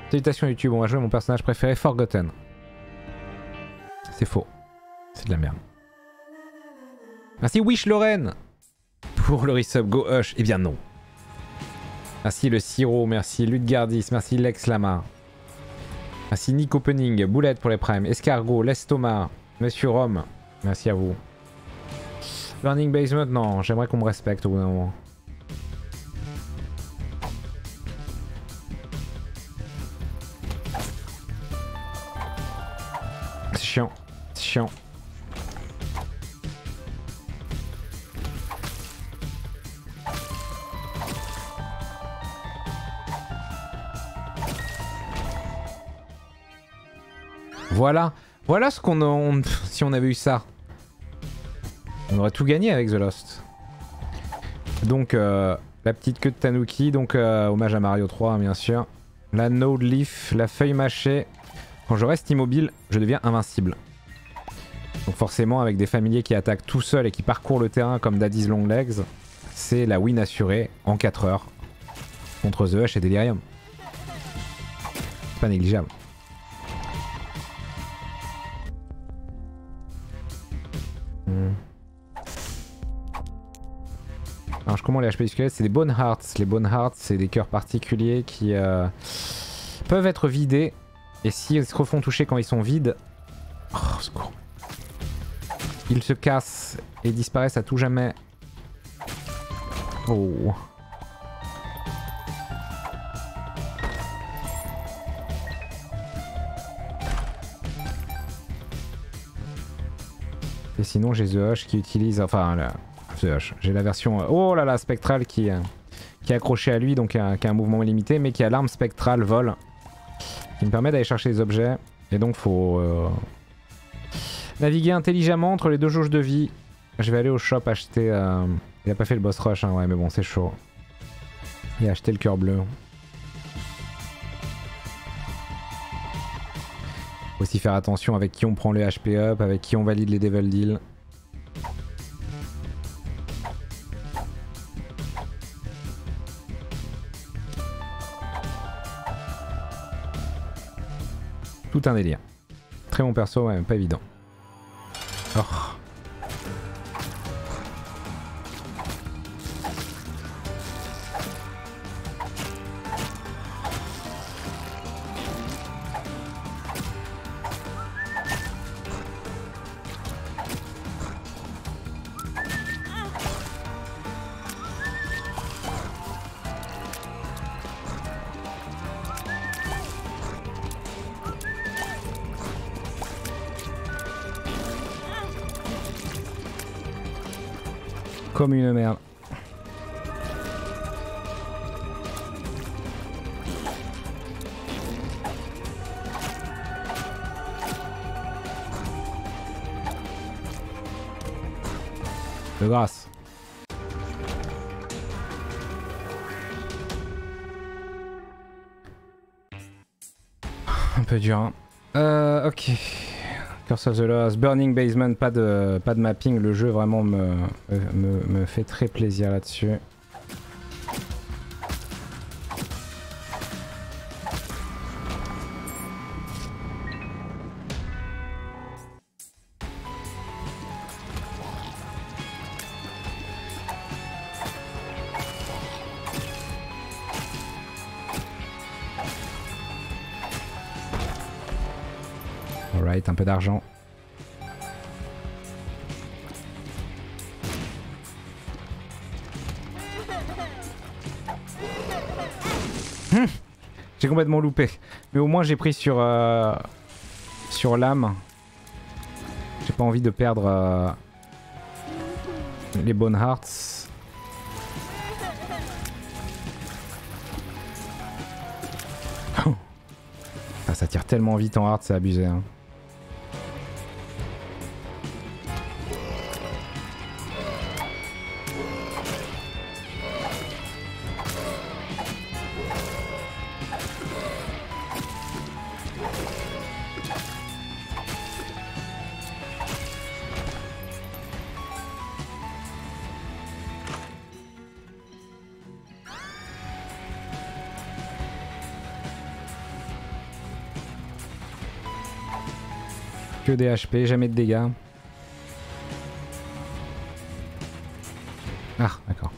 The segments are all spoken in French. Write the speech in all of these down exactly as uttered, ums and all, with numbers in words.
Salutations YouTube, on va jouer mon personnage préféré, Forgotten. C'est faux. C'est de la merde. Merci Wish Lorraine pour le resub Go Hush. Eh bien non. Merci le Siro, merci Ludgardis, merci Lex Lama. Merci Nick Opening, Boulette pour les primes, Escargot, Lestomar, Monsieur Rome, merci à vous. Burning Basement, non, j'aimerais qu'on me respecte au bout d'un moment. C'est chiant, c'est chiant. Voilà, voilà ce qu'on a... Si on avait eu ça, on aurait tout gagné avec The Lost. Donc, euh, la petite queue de Tanuki, donc euh, hommage à Mario trois, hein, bien sûr. La Node Leaf, la feuille mâchée. Quand je reste immobile, je deviens invincible. Donc forcément, avec des familiers qui attaquent tout seuls et qui parcourent le terrain comme Daddy's Long Legs, c'est la win assurée en quatre heures contre The Hush et Delirium. C'est pas négligeable. Alors comment les H P du squelette? C'est des Bone Hearts. Les Bone Hearts, c'est des cœurs particuliers qui euh, peuvent être vidés. Et s'ils se refont toucher quand ils sont vides, oh, secours, ils se cassent et disparaissent à tout jamais. Oh. Et sinon j'ai The Hush qui utilise... Enfin, la... The Hush. J'ai la version... Oh là là, spectrale qui, qui est accrochée à lui, donc qui a, qui a un mouvement limité, mais qui a l'arme spectrale vol, qui me permet d'aller chercher les objets. Et donc faut euh... naviguer intelligemment entre les deux jauges de vie. Je vais aller au shop acheter... Euh... Il a pas fait le boss rush, hein, ouais, mais bon, c'est chaud. Il a acheté le cœur bleu. Faut aussi faire attention avec qui on prend le H P up, avec qui on valide les Devil Deal. Tout un délire. Très bon perso, ouais, pas évident. Oh. Comme une merde. De grâce. Un peu dur, hein. Euh, ok. Curse of the Lost, Burning Basement, pas de, pas de mapping, le jeu vraiment me, me, me fait très plaisir là-dessus. Alright, un peu d'argent. Hum, j'ai complètement loupé. Mais au moins j'ai pris sur, euh, sur l'âme. J'ai pas envie de perdre euh, les Bone Hearts. Oh. Ah, ça tire tellement vite en hard, c'est abusé, hein. Que des H P, jamais de dégâts. Ah, d'accord.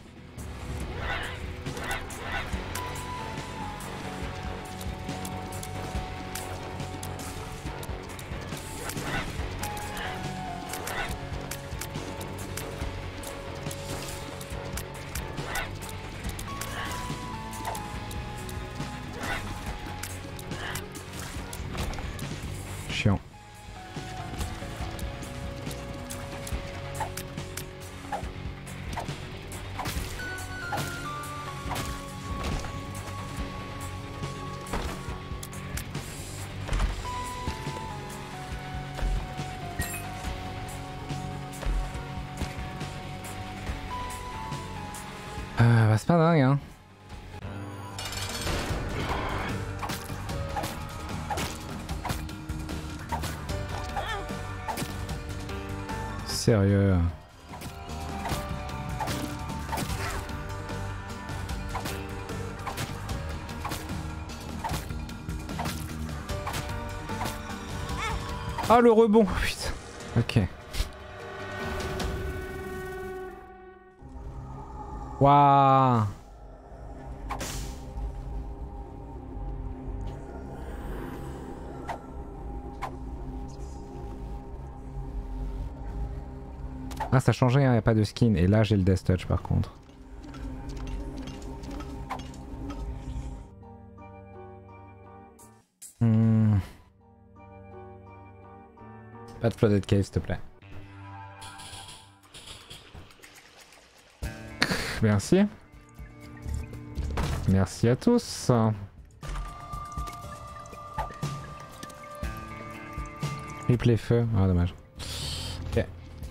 Chiant. Euh, bah c'est pas dingue hein. Sérieux. Ah le rebond, putain. Ok. Waouh. Ah ça changeait, il hein, n'y a pas de skin. Et là j'ai le Death Touch par contre. Hmm. Pas de Flooded Cave s'il te plaît. Merci. Merci à tous. Replay feu. Ah dommage. Ok.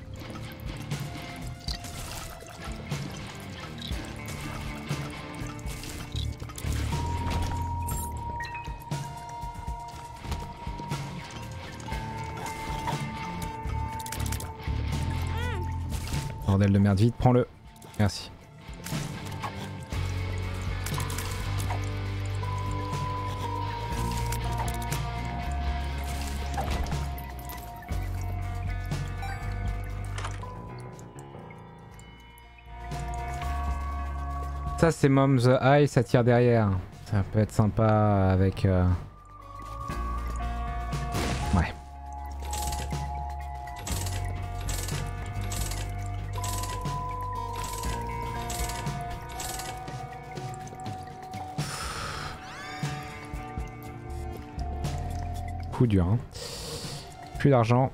Bordel de merde, vite, prends-le. Merci. Ça c'est Mom's Eye, ça tire derrière. Ça peut être sympa avec... Euh... Ouais. Coup dur hein. Plus d'argent.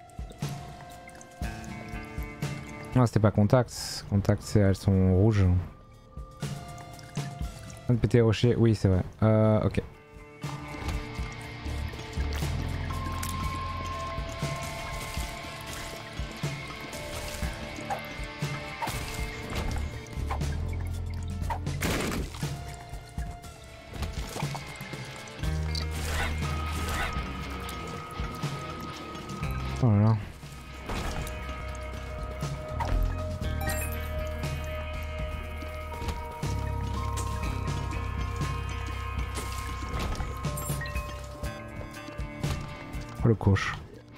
Non c'était pas contact. Contact c'est elles sont rouges. Un péter rocher, oui c'est vrai. Euh ok. Oh là là. Le coche.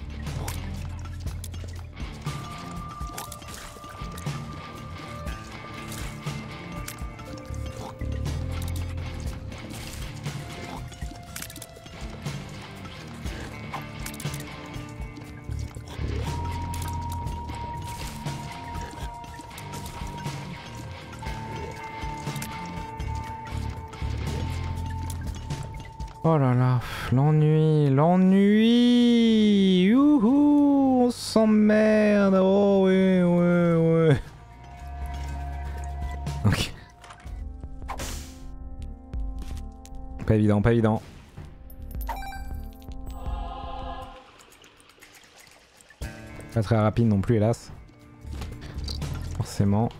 Oh là là, l'ennui, l'ennui, youhou, on s'emmerde, oh ouais, ouais, ouais. Ok. Pas évident, pas évident. Pas très rapide non plus, hélas. Forcément.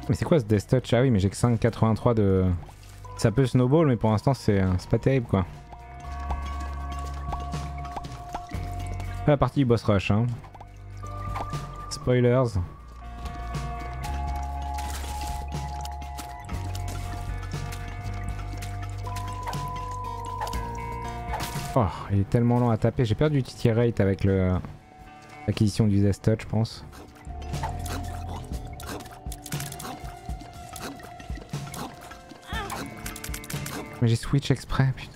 Mais c'est quoi ce Death Touch? Ah oui, mais j'ai que cinq virgule quatre-vingt-trois de... Ça peut snowball, mais pour l'instant c'est pas terrible quoi. La partie boss rush hein. Spoilers. Oh, il est tellement lent à taper. J'ai perdu du T T rate avec le l'acquisition du Death Touch, je pense. Mais j'ai switch exprès, putain.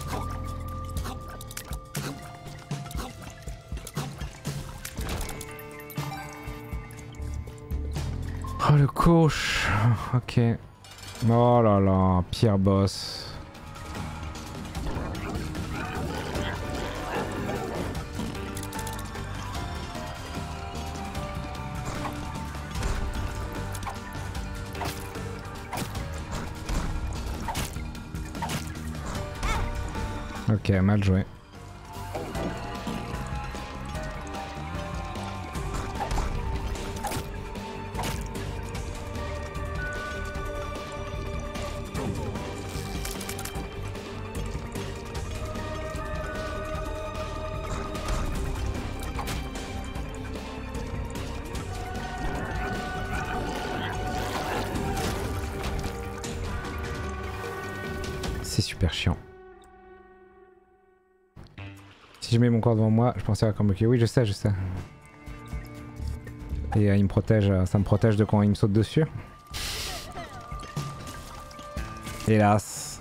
Oh le coach. Ok. Oh là là, pire boss. Ok, mal joué. C'est super chiant. Si je mets mon corps devant moi, je pensais à comboquer. Oui, je sais, je sais. Et euh, il me protège, euh, ça me protège de quand il me saute dessus. Hélas.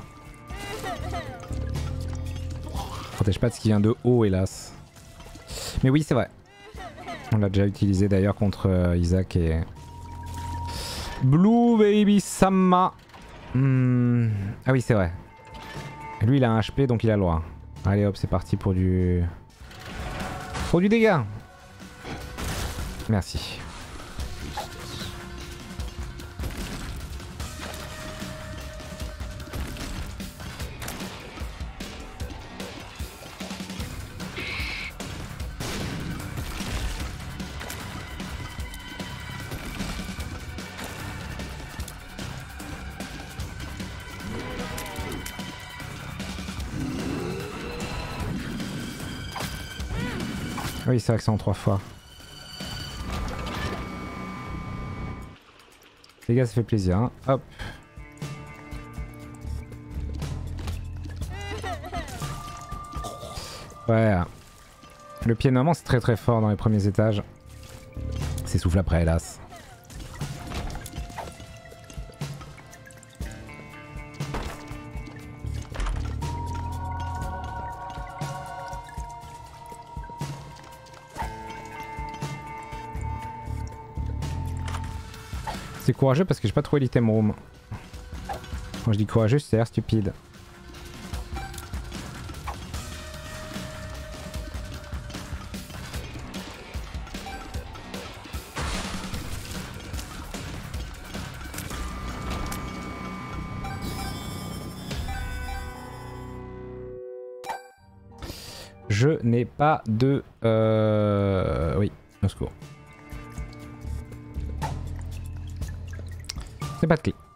Protège pas de ce qui vient de haut, hélas. Mais oui, c'est vrai. On l'a déjà utilisé d'ailleurs contre euh, Isaac et... Blue Baby Sama. Hmm. Ah oui, c'est vrai. Lui, il a un H P, donc il a le droit. Allez hop, c'est parti pour du... Pour du dégât. Merci. Oui, c'est vrai que c'est en trois fois. Les gars, ça fait plaisir. Hein. Hop. Ouais. Le pied de maman, c'est très très fort dans les premiers étages. S'essouffle après, hélas. C'est courageux parce que j'ai pas trouvé l'item room. Quand je dis courageux, c'est l'air stupide. Je n'ai pas de... Euh... Oui, au secours. C'est pas de clé.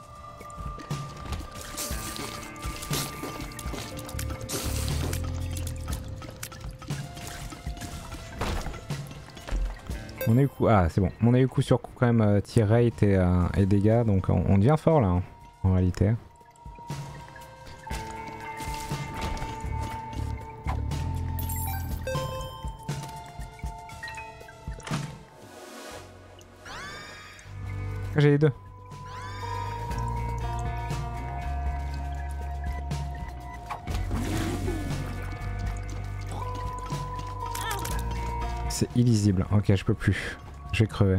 On a eu coup... Ah, c'est bon. On a eu coup sur coup quand même euh, tir rate et, euh, et dégâts, donc on, on devient fort là, hein, en réalité. J'ai les deux. C'est illisible. Ok, je peux plus. Je vais crever.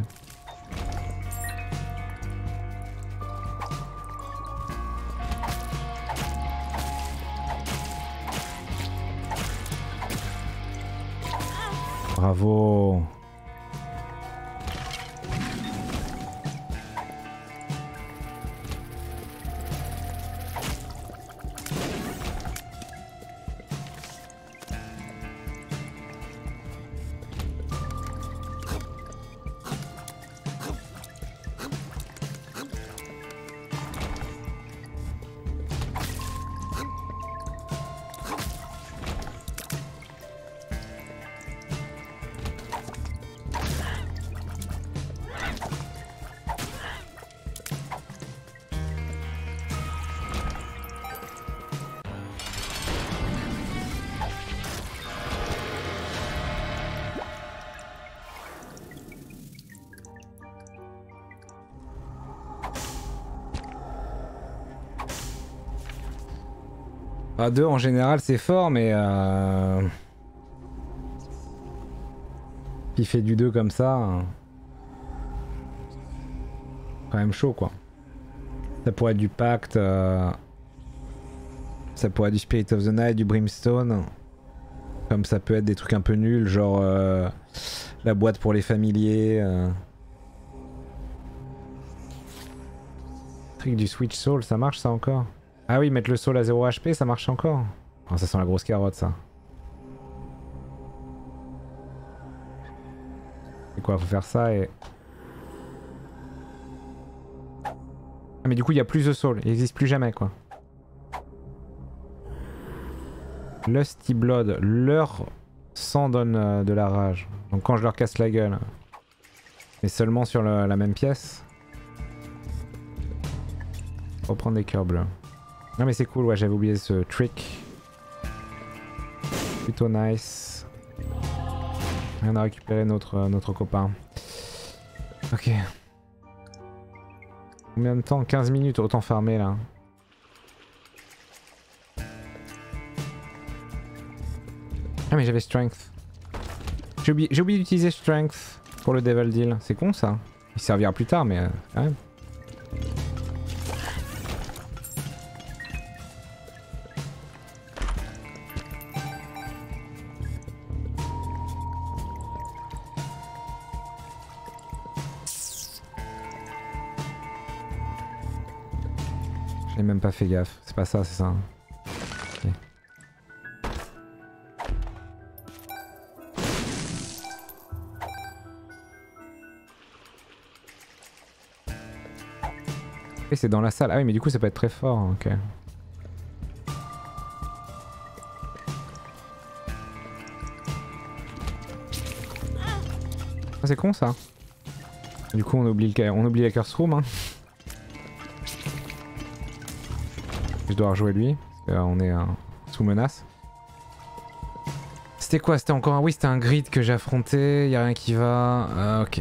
Bravo. À deux en général c'est fort, mais euh... il fait du deux comme ça, hein. Quand même chaud quoi. Ça pourrait être du pacte, euh... ça pourrait être du Spirit of the Night, du Brimstone. Comme ça peut être des trucs un peu nuls, genre euh... la boîte pour les familiers. Euh... Truc du Switch Soul, ça marche ça encore? Ah oui, mettre le soul à zéro H P, ça marche encore? Oh, ça sent la grosse carotte ça. C'est quoi, faut faire ça et... Ah mais du coup il y a plus de soul, il existe plus jamais quoi. Lusty Blood, leur sang donne euh, de la rage. Donc quand je leur casse la gueule. Mais seulement sur le, la même pièce. Reprendre des cœurs bleus. Non mais c'est cool, ouais, j'avais oublié ce trick. Plutôt nice. Rien à récupérer notre, notre copain. Ok. Combien de temps? quinze minutes, autant farmer là. Ah mais j'avais strength. J'ai oublié, j'ai oublié d'utiliser strength pour le devil deal. C'est con ça. Il servira plus tard mais euh, quand même. J'ai même pas fait gaffe. C'est pas ça, c'est ça. Okay. Et c'est dans la salle. Ah oui mais du coup ça peut être très fort. Ok. Ah, c'est con ça. Du coup on oublie, le... on oublie la curse room hein. Je dois rejouer lui, parce qu'on est euh, sous menace. C'était quoi? C'était encore un... Oui, c'était un grid que j'ai affronté, y a rien qui va... Euh, ok.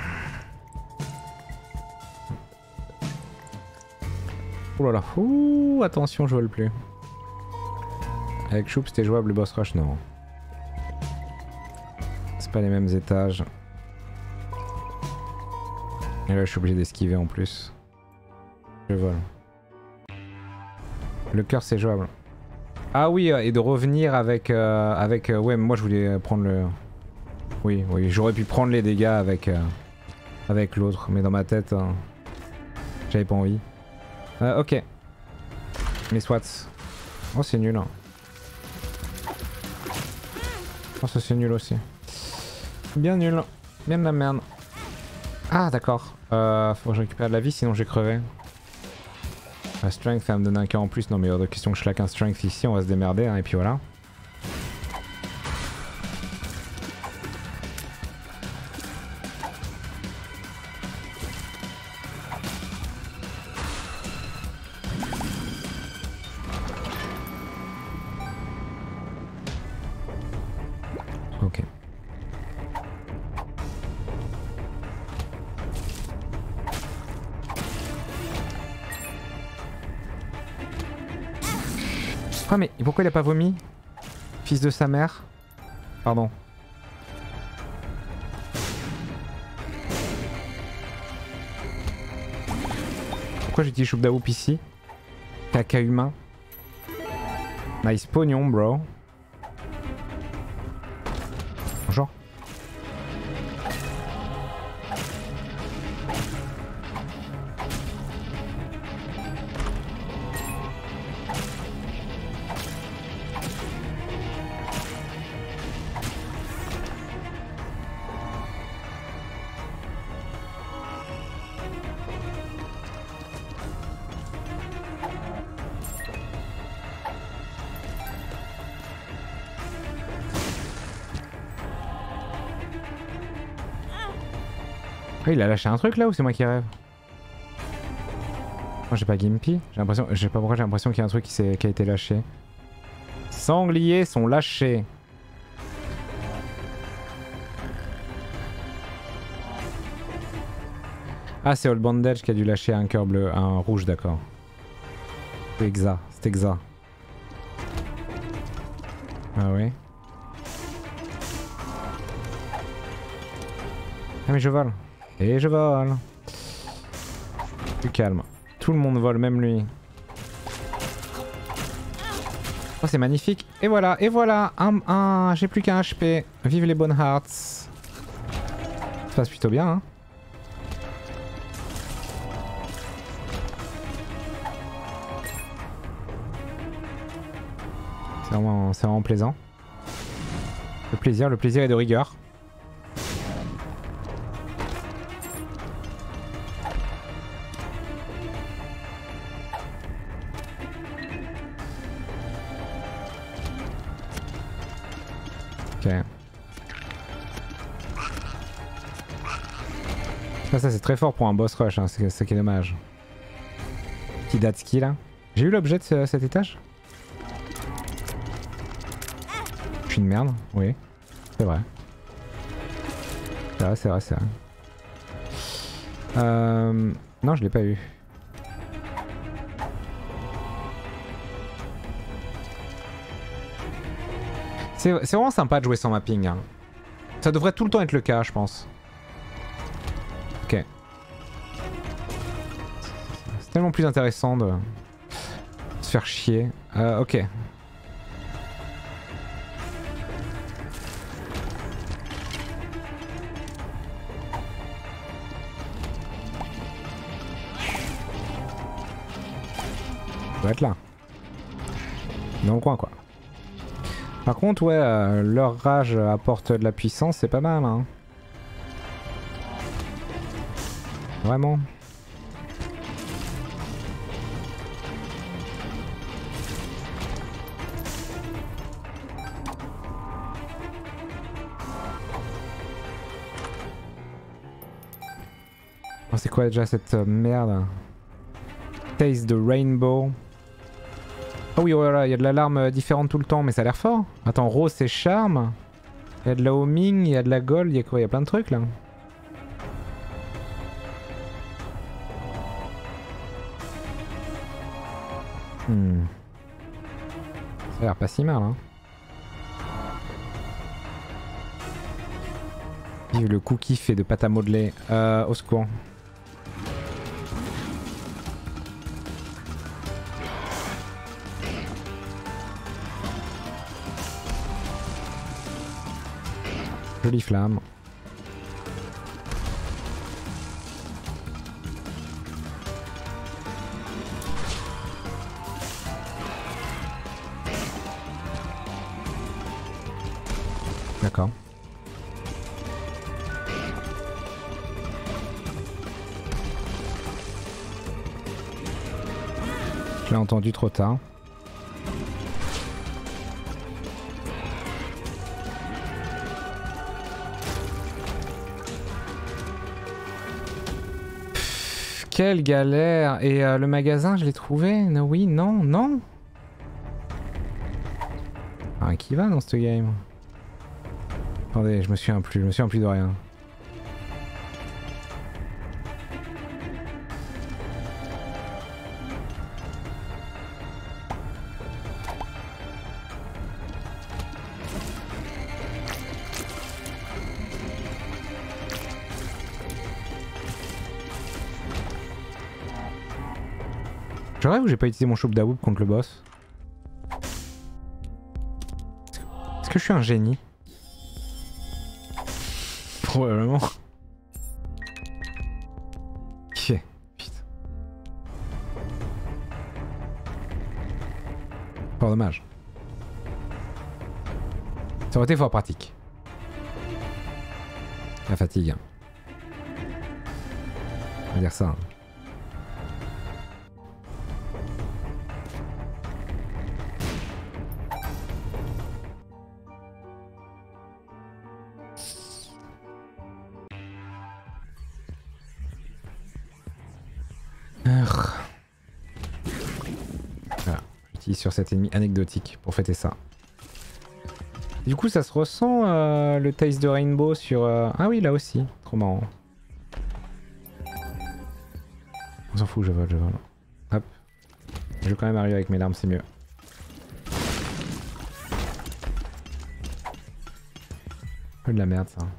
Oh là là, ouh, attention, je vole plus. Avec Choup, c'était jouable le boss rush? Non. C'est pas les mêmes étages. Et là, je suis obligé d'esquiver en plus. Je vole. Le cœur c'est jouable. Ah oui, et de revenir avec... Euh, avec euh, ouais, moi je voulais prendre le... Oui, oui, j'aurais pu prendre les dégâts avec... Euh, avec l'autre, mais dans ma tête... Euh, j'avais pas envie. Euh, ok. Mais soit. Oh c'est nul. Hein. Oh ça c'est nul aussi. Bien nul. Bien de la merde. Ah d'accord. Euh, faut que je récupère de la vie sinon j'ai crevé. La strength, ça va me donner un cœur en plus. Non mais hors de question que je claque un strength ici, on va se démerder hein, et puis voilà. Ok. Ah mais pourquoi il a pas vomi? Fils de sa mère. Pardon. Pourquoi j'utilise Choup Daoup ici? Caca humain. Nice pognon bro. Bonjour. Il a lâché un truc là ou c'est moi qui rêve? Moi j'ai pas Gimpy, j'ai l'impression, je sais pas pourquoi j'ai l'impression qu'il y a un truc qui, qui a été lâché. Sangliers sont lâchés. Ah c'est Old Bandage qui a dû lâcher un cœur bleu, un rouge d'accord. C'est Exa, c'est Exa. Ah oui. Ah mais je vole. Et je vole. Plus calme. Tout le monde vole, même lui. Oh c'est magnifique. Et voilà, et voilà. Un, un... J'ai plus qu'un H P. Vive les bonnes hearts. Ça passe plutôt bien hein. C'est vraiment, c'est vraiment plaisant. Le plaisir, le plaisir est de rigueur. Ok. Ça, ça c'est très fort pour un boss rush, hein. C'est ça qui est dommage. Petit Datski là. J'ai eu l'objet de ce, cet étage? Je suis une merde, oui. C'est vrai. C'est vrai, c'est vrai, c'est vrai. Euh... Non, je l'ai pas eu. C'est vraiment sympa de jouer sans mapping. Hein. Ça devrait tout le temps être le cas, je pense. Ok. C'est tellement plus intéressant de se faire chier. Euh, ok. Ça doit être là. Dans le coin, quoi. Par contre, ouais, euh, leur rage apporte de la puissance, c'est pas mal, hein. Vraiment. Oh, c'est quoi déjà cette euh, merde? Taste the Rainbow. Oh oui, voilà, il y a de l'alarme différente tout le temps, mais ça a l'air fort. Attends, rose c'est charme. Il y a de la homing, il y a de la gold, il y a quoi? Il y a plein de trucs là. Hmm. Ça a l'air pas si mal, hein. Vive le cookie fait de pâte à modeler. Euh, au secours. Jolie flamme. D'accord. Je l'ai entendu trop tard. Quelle galère! Et euh, le magasin, je l'ai trouvé? No, oui, non, non? Ah, qui va dans ce game? Attendez, je me souviens plus, je me souviens plus de rien. Je rêve ou j'ai pas utilisé mon Choub Daoub contre le boss? Est-ce que je suis un génie? Probablement. Ok, putain. Fort dommage. Ça aurait été fort pratique. La fatigue. On va dire ça. Hein. Voilà, j'utilise sur cet ennemi anecdotique pour fêter ça. Du coup ça se ressent euh, le Taste de Rainbow sur... Euh... Ah oui là aussi, trop marrant. On s'en fout, je vole, je vole. Hop. Je vais quand même arriver avec mes larmes, c'est mieux. peu de la merde ça.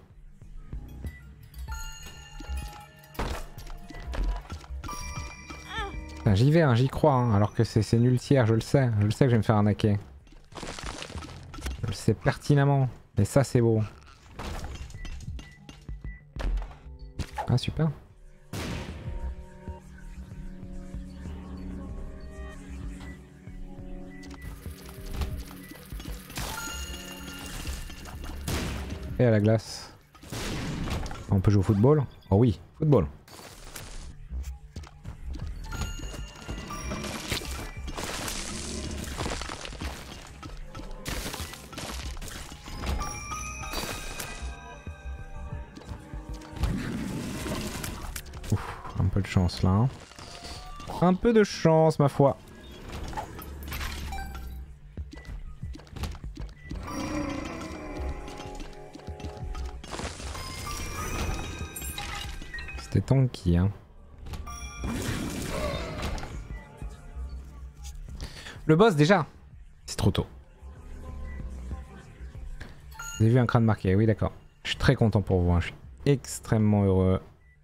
J'y vais, hein, j'y crois, hein, alors que c'est nul tiers, je le sais. Je le sais que je vais me faire arnaquer. Je le sais pertinemment. Mais ça c'est beau. Ah super. Et à la glace. On peut jouer au football? Oh oui, football. Un peu de chance là. Hein. Un peu de chance ma foi. C'était tanky hein. Le boss déjà. C'est trop tôt. Vous avez vu un crâne marqué, oui d'accord. Je suis très content pour vous, hein. Je suis extrêmement heureux.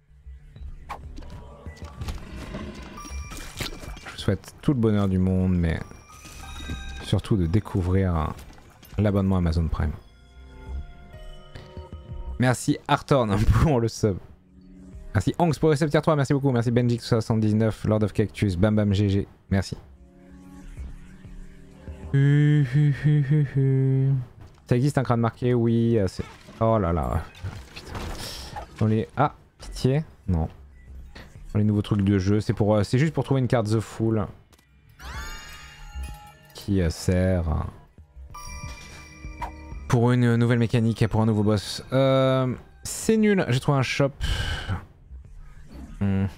Souhaite tout le bonheur du monde, mais surtout de découvrir l'abonnement Amazon Prime. Merci Arthorn pour le sub. Merci Anx pour le sub tier trois, merci beaucoup. Merci Benjix soixante-dix-neuf, Lord of Cactus, Bam Bam G G, merci. Ça existe un crâne marqué, oui. Oh là là. Putain. Dans les... Ah, pitié. Non. Les nouveaux trucs de jeu, c'est pour, euh, c'est juste pour trouver une carte The Fool qui euh, sert euh, pour une nouvelle mécanique et pour un nouveau boss. Euh, c'est nul, j'ai trouvé un shop. Hmm.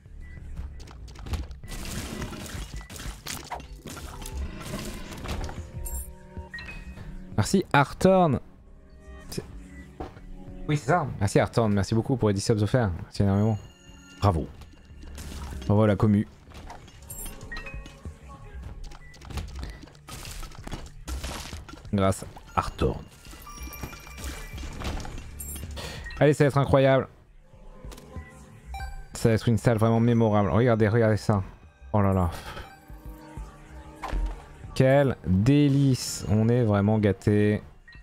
Merci Arthorn. Oui c'est ça. Merci Arthorn, merci beaucoup pour les dix subs offerts. Merci énormément. Bravo. Bravo la commu. Grâce à Arthorn. Allez, ça va être incroyable. Ça va être une salle vraiment mémorable. Regardez, regardez ça. Oh là là. Quel délice. On est vraiment gâtés.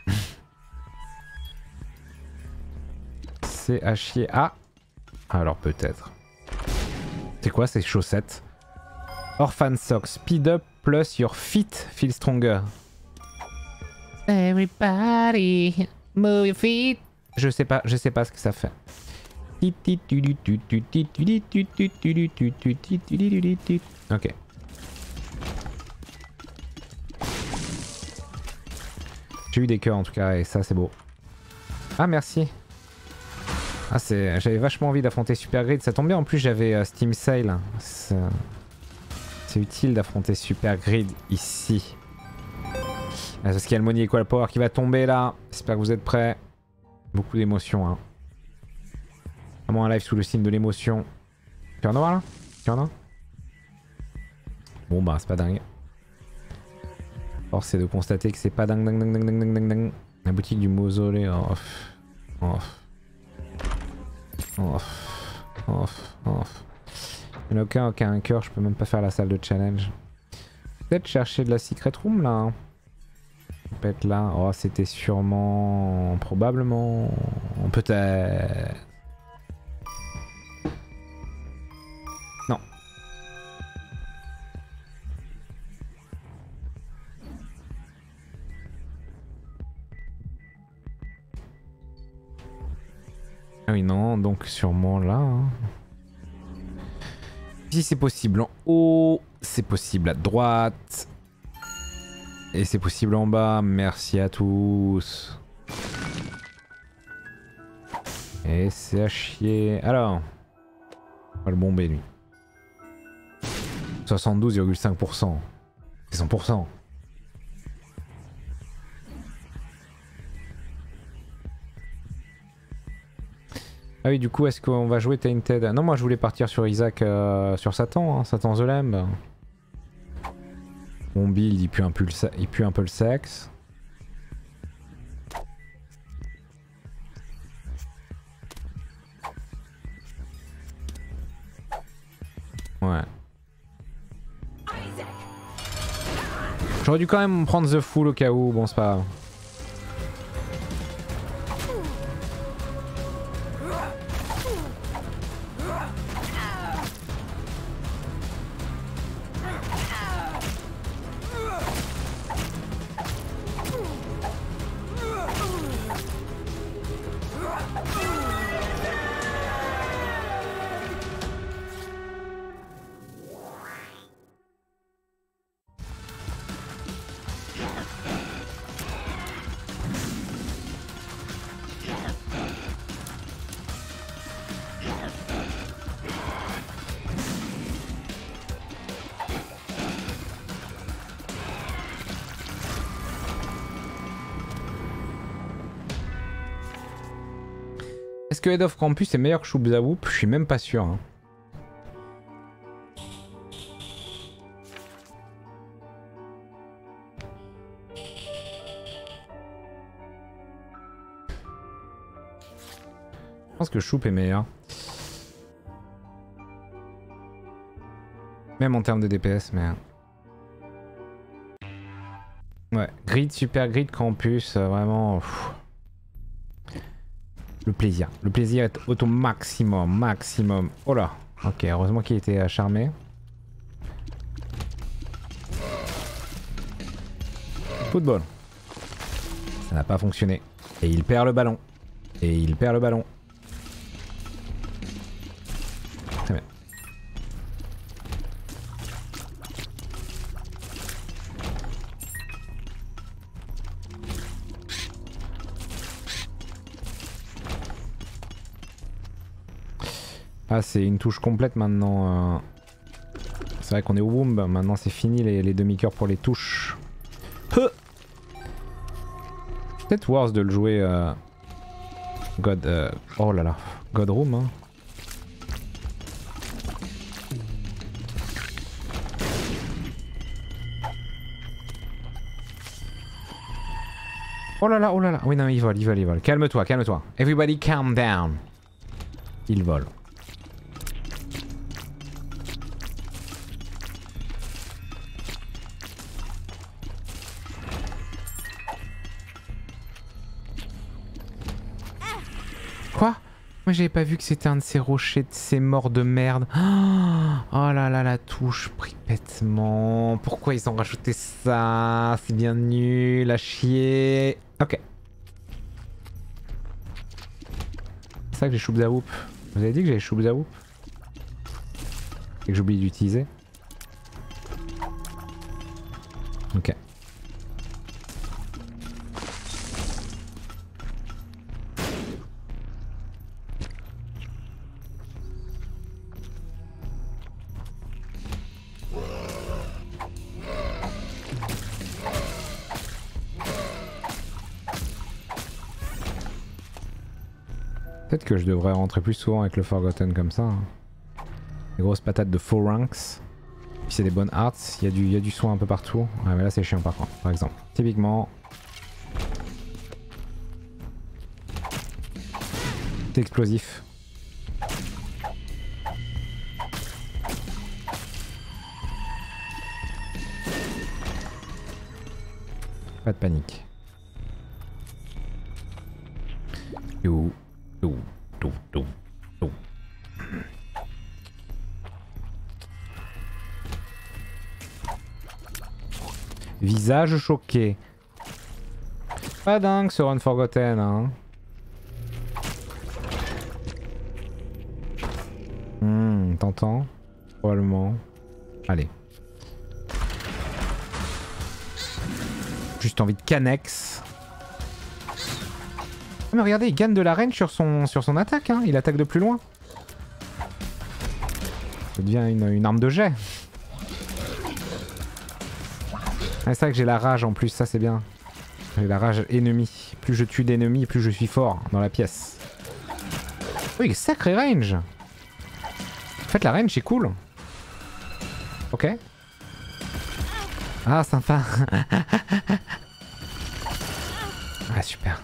C'est à chier. Ah. Alors peut-être. C'est quoi ces chaussettes? Orphan Socks. Speed up plus your feet feel stronger. Everybody move your feet. Je sais pas, je sais pas ce que ça fait. Ok. J'ai eu des cœurs en tout cas et ça c'est beau. Ah merci. Ah c'est, j'avais vachement envie d'affronter Super Grid, ça tombe bien en plus j'avais euh, Steam Sale. C'est utile d'affronter Super Grid ici. Ah, parce qu'il y a le Money Equal Power qui va tomber là. J'espère que vous êtes prêts. Beaucoup d'émotions hein. Vraiment un live sous le signe de l'émotion. Tu en as là? Tu en as? Bon bah c'est pas dingue. Force est de constater que c'est pas dingue dingue dingue dingue dingue dingue dingue. La boutique du mausolée. Off. Off. Off. Off. Off. Il n'y en a aucun, aucun cœur, je peux même pas faire la salle de challenge. Peut-être chercher de la secret room là. Hein. Peut-être là. Oh c'était sûrement... Probablement... Peut-être... Non. Ah oui non, donc sûrement là. Hein. Si c'est possible en haut, c'est possible à droite. Et c'est possible en bas, merci à tous. Et c'est à chier. Alors, on va le bomber lui. soixante-douze virgule cinq pour cent. C'est cent pour cent. Ah oui, du coup, est-ce qu'on va jouer Tainted? Non, moi je voulais partir sur Isaac, euh, sur Satan, hein, Satan the Lamb. Mon build, il pue un peu le, il pue un peu le sexe. J'aurais dû quand même prendre The Fool au cas où, bon c'est pas grave. Est-ce que Head of Campus est meilleur que Shoobzawoop? Je suis même pas sûr. Hein. Je pense que Shoop est meilleur. Même en termes de D P S, mais... Ouais, Grid, Super Grid, Campus, euh, vraiment... Pff. Le plaisir. Le plaisir est au maximum, maximum. Oh là. Ok, heureusement qu'il était euh, charmé. Football. Ça n'a pas fonctionné. Et il perd le ballon. Et il perd le ballon. Très bien. Ah, c'est une touche complète maintenant. Euh... C'est vrai qu'on est au womb. Maintenant c'est fini les, les demi-cœurs pour les touches. Peut-être worse de le jouer euh... God... Euh... Oh là là. God Room hein. Oh là là, oh là là. Oui non il vole, il vole, il vole. Calme-toi, calme-toi. Everybody calm down. Il vole. Quoi? Moi j'avais pas vu que c'était un de ces rochers, de ces morts de merde. Oh là là la touche pripètement. Pourquoi ils ont rajouté ça? C'est bien nul à chier. Ok. C'est ça que j'ai Shoobzawoop. Vous avez dit que j'avais Shoobzawoop? Et que j'oublie d'utiliser. Ok. Peut-être que je devrais rentrer plus souvent avec le Forgotten comme ça. Hein. Les grosses patates de four ranks. Puis c'est des bonnes arts, il y, a du, il y a du soin un peu partout. Ouais mais là c'est chiant par contre, par exemple. Typiquement... C'est explosif. Pas de panique. You. Tout, tout, tout, tout. Visage choqué. Pas dingue ce Run Forgotten hein. Hmm, t'entends? Probablement. Allez. Juste envie de Canex. Mais regardez, il gagne de la range sur son, sur son attaque, hein. Il attaque de plus loin. Ça devient une, une arme de jet. Ah, c'est vrai que j'ai la rage en plus, ça c'est bien. J'ai la rage ennemie. Plus je tue d'ennemis, plus je suis fort dans la pièce. Oui, sacré range. En fait, la range c'est cool. Ok. Ah, sympa. Ah, super.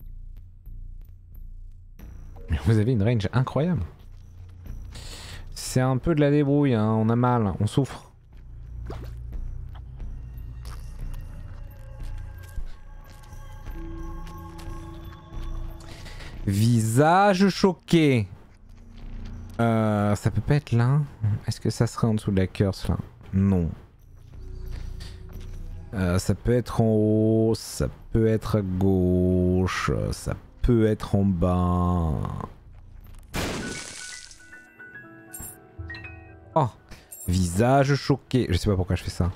Vous avez une range incroyable. C'est un peu de la débrouille, hein. On a mal, on souffre. Visage choqué. Euh, ça peut pas être là. Est-ce que ça serait en dessous de la curse là? Non. Euh, ça peut être en haut, ça peut être à gauche, ça peut être en bas. Oh, visage choqué. Je sais pas pourquoi je fais ça.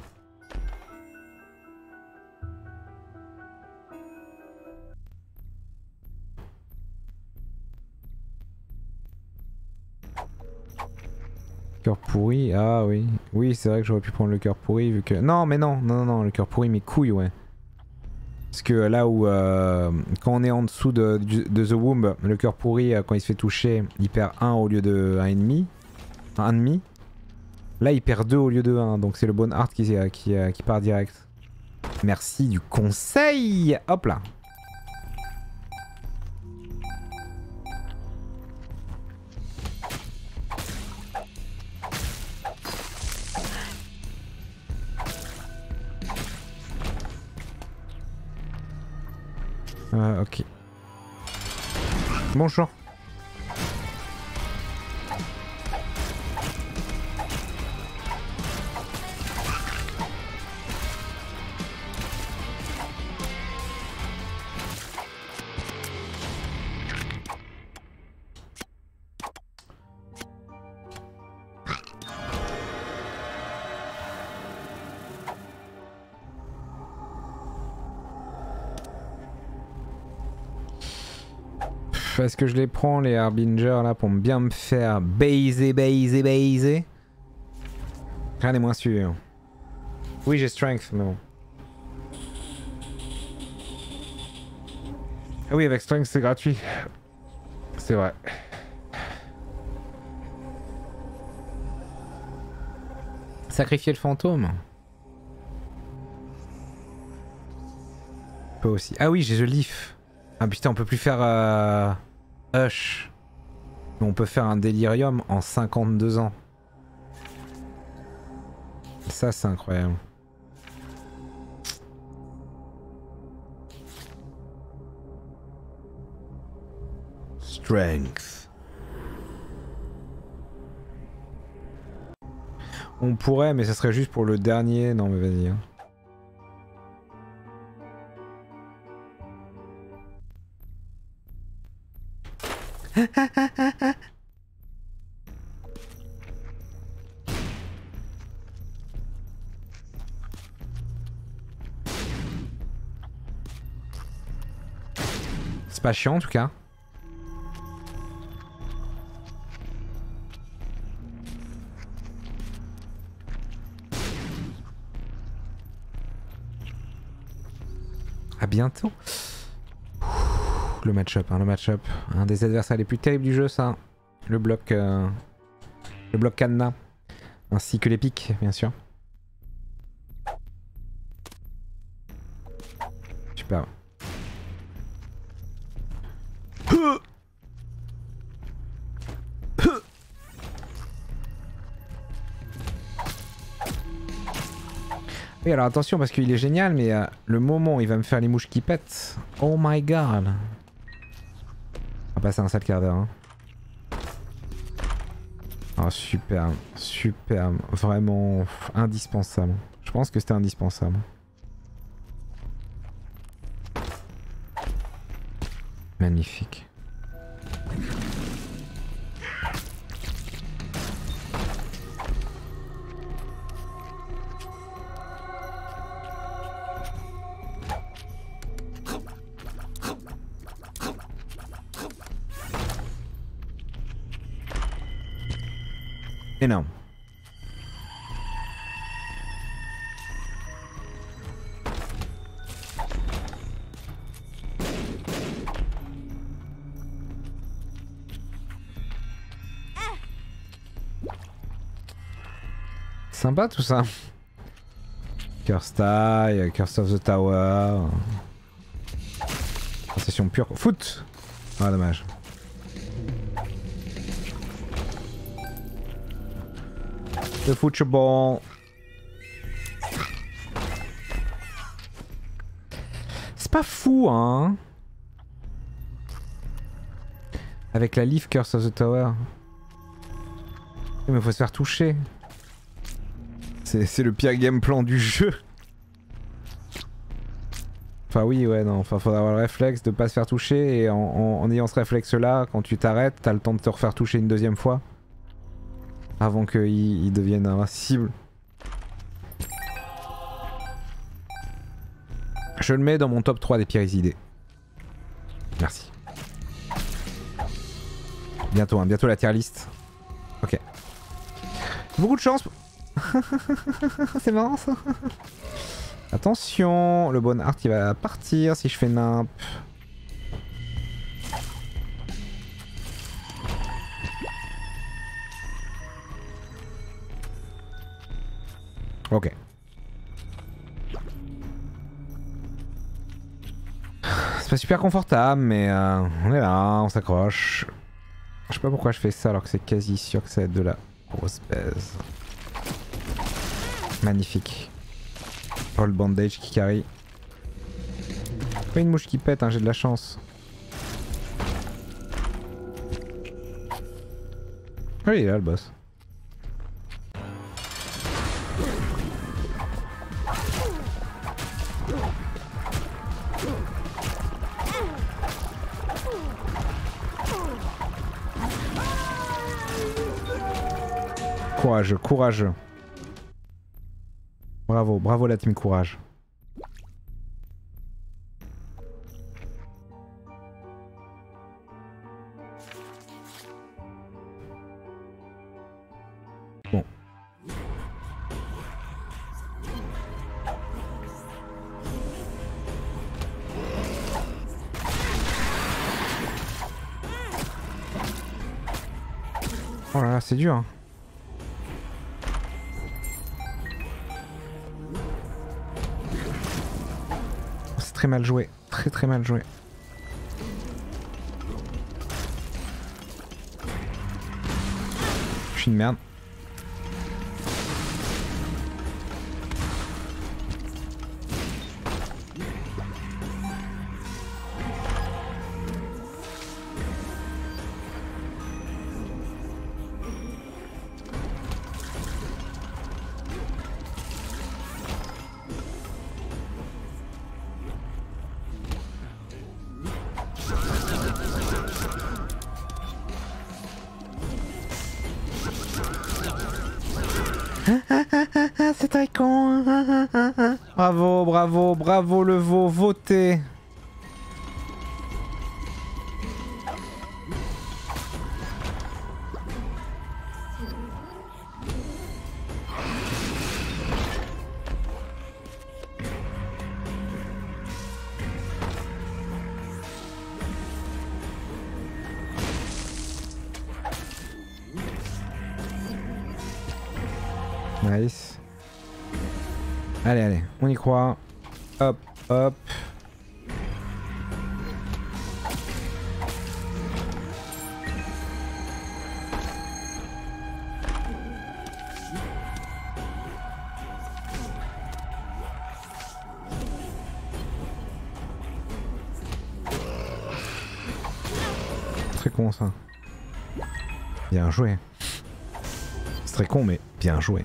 Cœur pourri, ah oui. Oui, c'est vrai que j'aurais pu prendre le cœur pourri vu que... Non, mais non, non, non, le cœur pourri, mes couilles, ouais. Parce que là où, euh, quand on est en dessous de, de, de The Womb, le cœur pourri, quand il se fait toucher, il perd un au lieu de un et demi. Un demi. Là, il perd deux au lieu de un, donc c'est le Bone Heart qui, qui, qui part direct. Merci du conseil. Hop là. Euh, ok. Bonjour. Est-ce que je les prends les Harbinger là pour bien me faire baiser, baiser, baiser? Rien n'est moins sûr. Oui, j'ai strength, mais bon. Ah oui, avec strength c'est gratuit. C'est vrai. Sacrifier le fantôme. Pas aussi. Ah oui, j'ai The Leaf. Ah putain, on peut plus faire euh... Hush. Mais on peut faire un délirium en cinquante-deux ans. Ça, c'est incroyable. Strength. On pourrait, mais ça serait juste pour le dernier. Non, mais vas-y. Hein. C'est pas chiant en tout cas. À bientôt. Le match-up, hein, le match-up. Un des adversaires les plus terribles du jeu, ça. Le bloc... Euh, le bloc cadenas. Ainsi que les pics, bien sûr. Super. Oui, alors attention parce qu'il est génial, mais euh, le moment où il va me faire les mouches qui pètent... Oh my god. On va passer un sale quart d'heure. Hein. Oh, superbe, superbe, vraiment indispensable. Je pense que c'était indispensable. Magnifique. Énorme. Sympa tout ça. Curse Tie, Curse of the Tower. Sensation pure. Foot. Ah dommage. Le football. C'est pas fou, hein. Avec la Leaf Curse of the Tower. Mais faut se faire toucher. C'est le pire game plan du jeu. Enfin oui, ouais, non, enfin faudra avoir le réflexe de pas se faire toucher et en, en, en ayant ce réflexe là, quand tu t'arrêtes, t'as le temps de te refaire toucher une deuxième fois. Avant qu'il il devienne invincible. Je le mets dans mon top trois des pires idées. Merci. Bientôt, hein, bientôt la tier list. Ok. Beaucoup de chance. C'est marrant ça. Attention, le bon art il va partir si je fais nimp. Ok. C'est pas super confortable mais euh, on est là, on s'accroche. Je sais pas pourquoi je fais ça alors que c'est quasi sûr que ça va être de la grosse baise. Magnifique. Hold bandage qui carry. Pas une mouche qui pète, hein, j'ai de la chance. Ah, il est là le boss. Courageux, courageux. Bravo, bravo la team courage. Bon. Oh là là, c'est dur. Hein. Très mal joué, très très mal joué. Je suis une merde. C'est très con. Bravo, bravo, bravo le veau, votez. Nice. Allez, allez, on y croit. Hop, hop. Très con ça. Bien joué. C'est très con mais bien joué.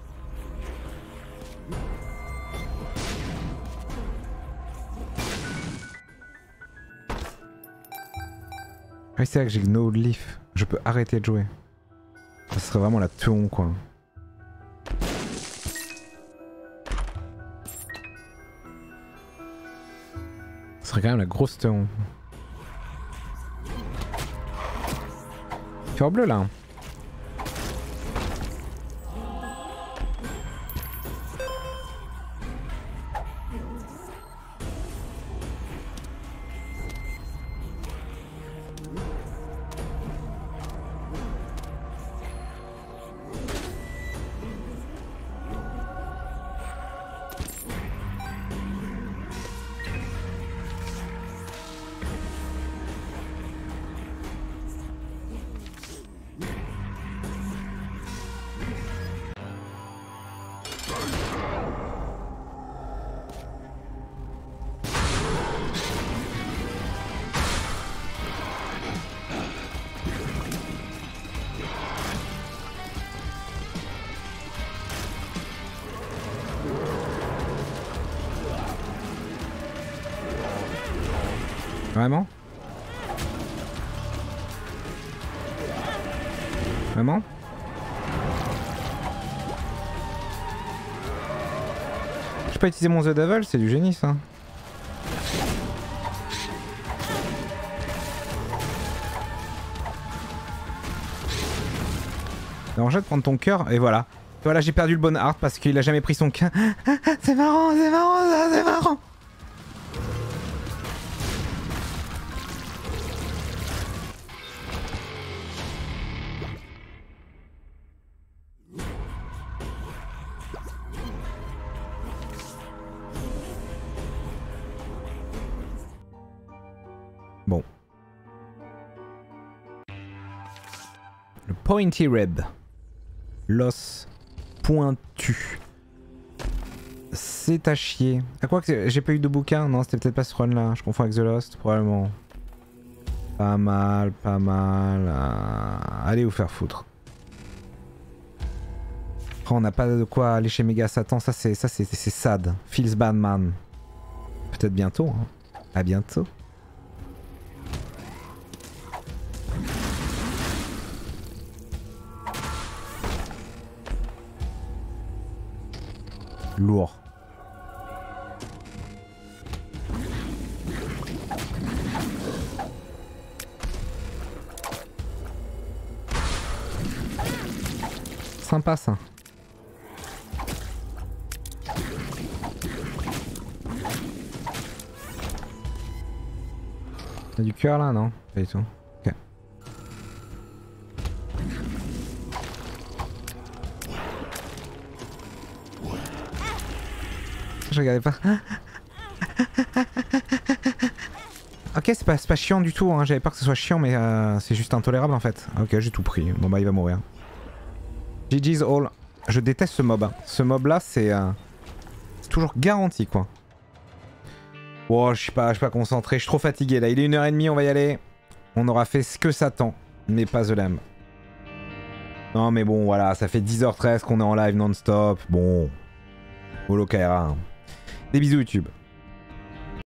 Ah, c'est vrai que j'ai no leaf. Je peux arrêter de jouer. Ça serait vraiment la teon quoi. Ça serait quand même la grosse teon. Cœur bleu là. Vraiment? Vraiment? Je peux pas utiliser mon The Devil, c'est du génie ça. Alors je vais te prendre ton cœur et voilà. Voilà, j'ai perdu le bon art parce qu'il a jamais pris son cœur. C'est marrant, c'est marrant, ça, c'est marrant. Bon. Le Pointy Rib. L'os pointu. C'est à chier. À quoi que j'ai pas eu de bouquin? Non, c'était peut-être pas ce run là. Je confonds avec The Lost, probablement. Pas mal, pas mal. Euh... Allez vous faire foutre. Oh, on n'a pas de quoi aller chez Mega Satan. Ça c'est ça c'est sad. Feels bad man. Peut-être bientôt. Hein. À bientôt. Lourd. Sympa ça. T'as du cœur là, non? Pas du tout. Ok. Je regardais pas. Ok, c'est pas, pas chiant du tout, hein. J'avais peur que ce soit chiant, mais euh, c'est juste intolérable en fait. Ok, j'ai tout pris. Bon bah il va mourir. G G's all. Je déteste ce mob. Hein. Ce mob là, c'est euh, toujours garanti quoi. Oh, je suis pas, je suis pas concentré, je suis trop fatigué là. Il est une heure trente, on va y aller. On aura fait ce que Satan, mais pas The Lamb. Non mais bon, voilà, ça fait dix heures treize qu'on est en live non-stop. Bon. Holo Kaira. Hein. Des bisous YouTube.